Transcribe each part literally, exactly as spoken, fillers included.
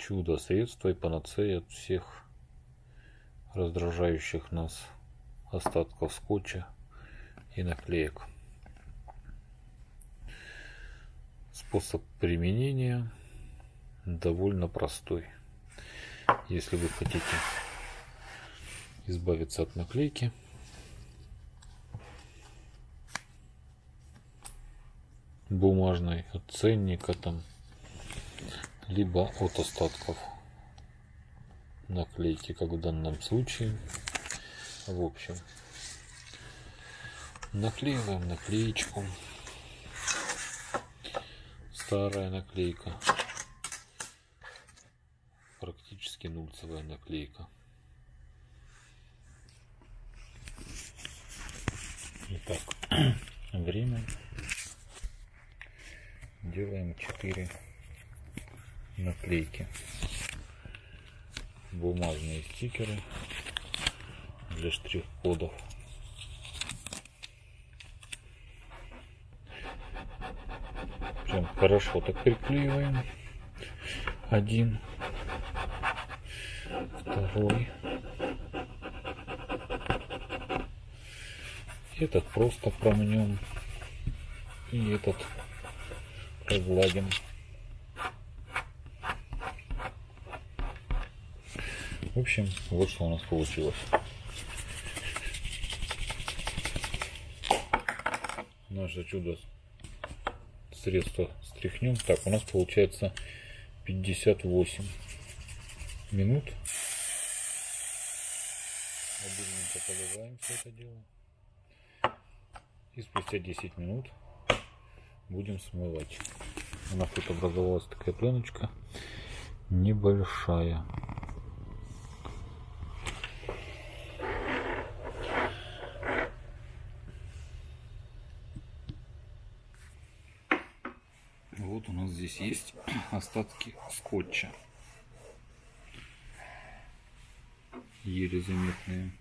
чудо средство и панацея от всех раздражающих нас остатков скотча и наклеек. Способ применения довольно простой. Если вы хотите избавиться от наклейки, бумажной, от ценника там, либо от остатков наклейки, как в данном случае. В общем, наклеиваем наклеечку. Старая наклейка, практически нульцевая наклейка. Итак, время. Делаем четыре наклейки. Бумажные стикеры для штрих-кодов. Прям хорошо так приклеиваем. Один, второй. Этот просто промнем. И этот прогладим. В общем, вот что у нас получилось. Наше чудо средство стряхнем. Так, у нас получается пятьдесят восемь минут. Обильненько поливаем все это дело. И спустя десять минут будем смывать. У нас тут образовалась такая пленочка небольшая. Вот у нас здесь есть остатки скотча, еле заметные.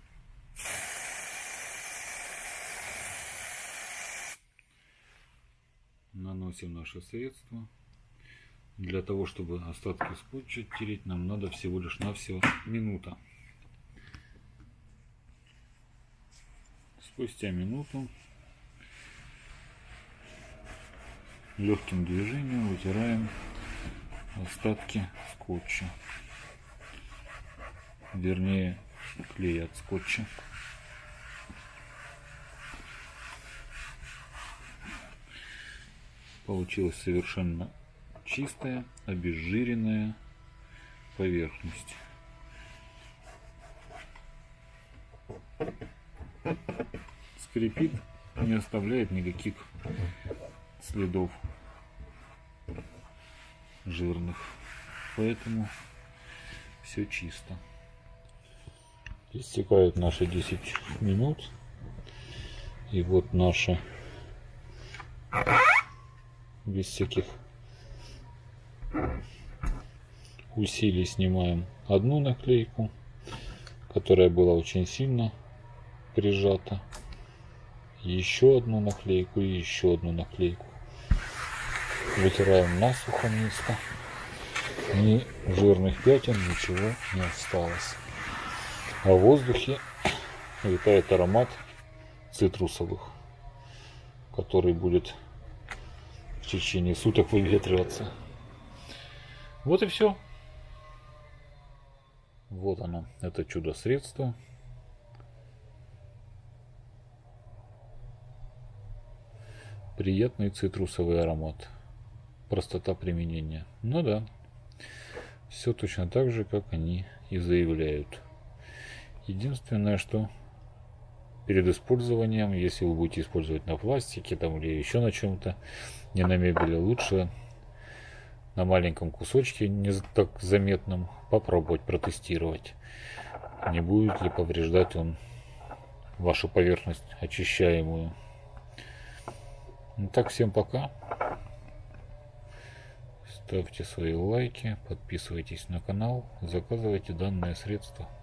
Наносим наше средство. Для того, чтобы остатки скотча тереть, нам надо всего лишь навсего минута. Спустя минуту легким движением вытираем остатки скотча, вернее клей от скотча. Получилась совершенно чистая, обезжиренная поверхность. Скрипит, не оставляет никаких следов жирных, поэтому все чисто. Истекают наши десять минут, и вот наша, без всяких усилий, снимаем одну наклейку, которая была очень сильно прижата, еще одну наклейку и еще одну наклейку. Вытираем насухо место. Ни жирных пятен, ничего не осталось. А в воздухе витает аромат цитрусовых, который будет в течение суток выветриваться. Вот и все. Вот оно, это чудо-средство. Приятный цитрусовый аромат. Простота применения. Ну да, все точно так же, как они и заявляют. Единственное, что перед использованием, если вы будете использовать на пластике там, или еще на чем-то, не на мебели, лучше на маленьком кусочке, не так заметном, попробовать протестировать, не будет ли повреждать он вашу поверхность очищаемую. Ну так, всем пока. Ставьте свои лайки, подписывайтесь на канал, заказывайте данное средство.